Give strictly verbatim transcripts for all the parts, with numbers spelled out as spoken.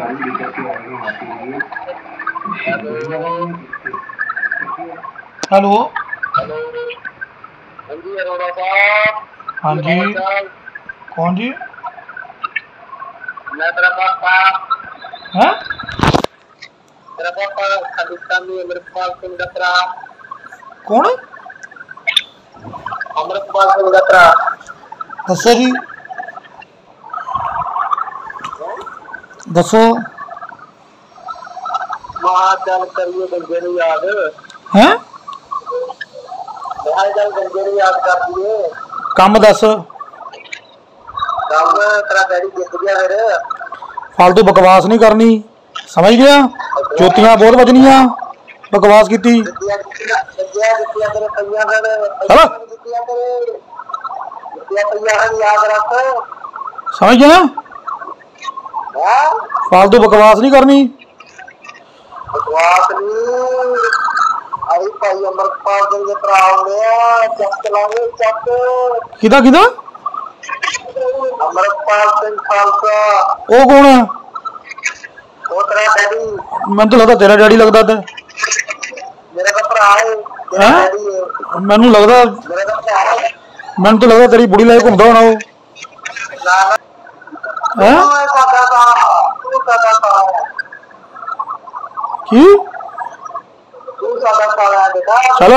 Hello हाँ जी, कौन जी? मैं तेरा पापा हैं? तेरा पापा खालिस्तानी अमृतपाल सिंह गत्रा। कौन? अमृतपाल सिंह गत्रा। दसो जी, दसो। महाचल करिए गंजे नूं याद हैं? महाचल गंजे नूं याद कर दिए। कम दस। कम तेरा डैडी जित गया फिर। फालतू बकवास नहीं करनी, समझ गया? जोतियां बहुत बजनिया बकवास की। जितिया जितिया जितिया जितिया तेरे पईयां फिर चलो जितिया तेरे जितिया पईयां फिर याद रख। समझ गया ना? हैं फालतू बकवास नहीं करनी। बकवास नहीं। अरे भाई अमृतपाल सिंह गत्रा आउंदे आ, चक चलांगे चक। किदा किदा? अमृतपाल सिंह खालसा वो कौन है? वो तेरा डैडी। मैं तो लगता तेरा डैडी लगता थे। मेरा तो भरा है तेरा हैं? डैडी है। मैनू लगता मेरा तो भरा है। मैनू तो लगता तेरी बुढ़ी लाइक घूमता होना वो। ना ना हैं? तू सादा सा तू सादा सा की? तू सादा सा है बेटा। चलो।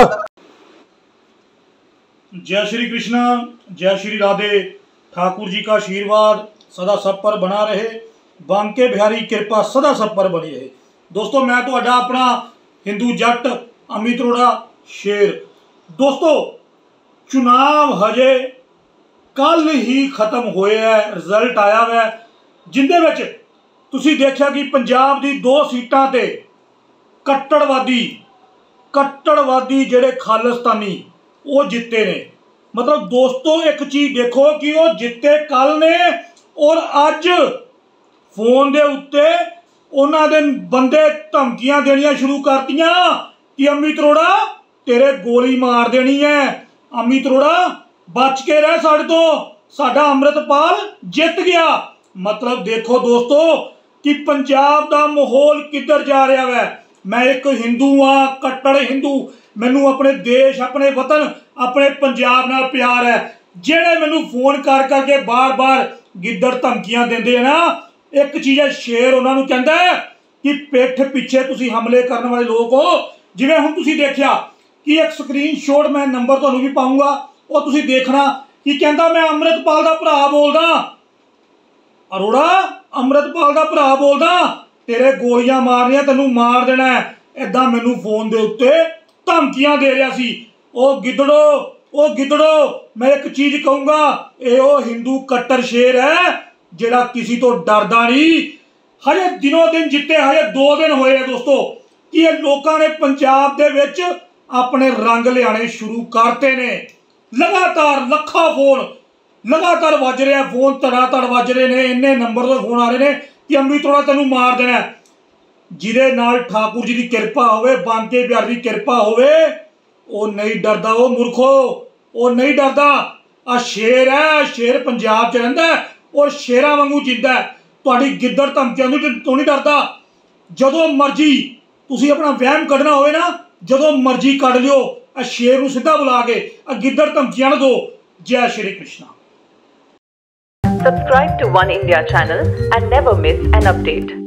जय श्री कृष्णा, जय श्री राधे। ठाकुर जी का आशीर्वाद सदा सब पर बना रहे। बांके बिहारी कृपा सदा सब पर बनी रहे। दोस्तों मैं तो अड्डा अपना हिंदू जट अमित अरोड़ा शेर। दोस्तों चुनाव हजे कल ही खत्म होए है, रिजल्ट आया है जिंदे विच तुसी देखिया कि पंजाब दी दो सीटां ते कट्टड़वादी कट्टड़वादी जेड़े खालिस्तानी वो जिते ने। मतलब दोस्तों एक चीज देखो कि वो जिते कल ने और अज फोन दे उत्ते उन्हां दे बंदे धमकियां देनियां शुरू करतियां कि अमित अरोड़ा तेरे गोली मार देनी है, अमित अरोड़ा बच के रह साडे तो, साडा अमृतपाल जित गया। मतलब देखो दोस्तों कि पंजाब दा माहौल किधर जा रहा है। मैं एक हिंदू हाँ, कट्टर हिंदू। मैनू अपने देश, अपने वतन, अपने पंजाब नाल प्यार है। जेड़े मैनू फोन कर करके बार बार गिद्दड़ धमकियां देंदे ना, एक चीज़ है शेर उन्होंने कहता है कि पिठ पिछे तुसी हमले करने वाले लोग हो। जिवें हुण तुसी देखिया कि एक स्क्रीन शॉट मैं नंबर तुहानू भी पाऊंगा, वो तुसी देखना कि कहता मैं अमृतपाल दा भरा बोलदा। अरोड़ा अमृतपाल दा भरा बोलदा, तेरे गोलियां मारनियां, तेनू मार देना है। इदां मैनू फोन दे उत्ते धमकियां दे रहा सी। ओ गिदड़ो ओ गिदड़ो मैं एक चीज कहूंगा, ये ओ हिंदू कट्टर शेर है जेड़ा किसी तो डरदा नहीं। हजे दिनों दिन जिते हजे दो दिन होए हैं दोस्तों कि ये लोगों ने पंजाब दे विच अपने रंग लियाने शुरू करते ने। लगातार लखा फोन लगातार वज रहे हैं, फोन तड़ातड़ वज रहे ने, इन्ने नंबर तो फोन आ रहे हैं कि अमित अरोड़ा तेनू मार देना है। जिदे नाल ठाकुर जी की कृपा होवे, बांके बिहार की कृपा होवे, वो नहीं डरदा। वो मूर्खो वो नहीं डरदा। आ शेर है, शेर पंजाब च रहिंदा है और शेरां वांगू जिंदा है। तुहाडी गिद्दड़ धमकियां तो नहीं डरदा। जदों मर्जी तुसी अपना वहम कढ़ना होवे ना, जदों मर्जी कढ़ लियो। आ शेर नूं सीधा बुला के आ गिद्दड़ धमकियां ना दो। जय Shri Krishna. Subscribe to One India channel and never miss an update.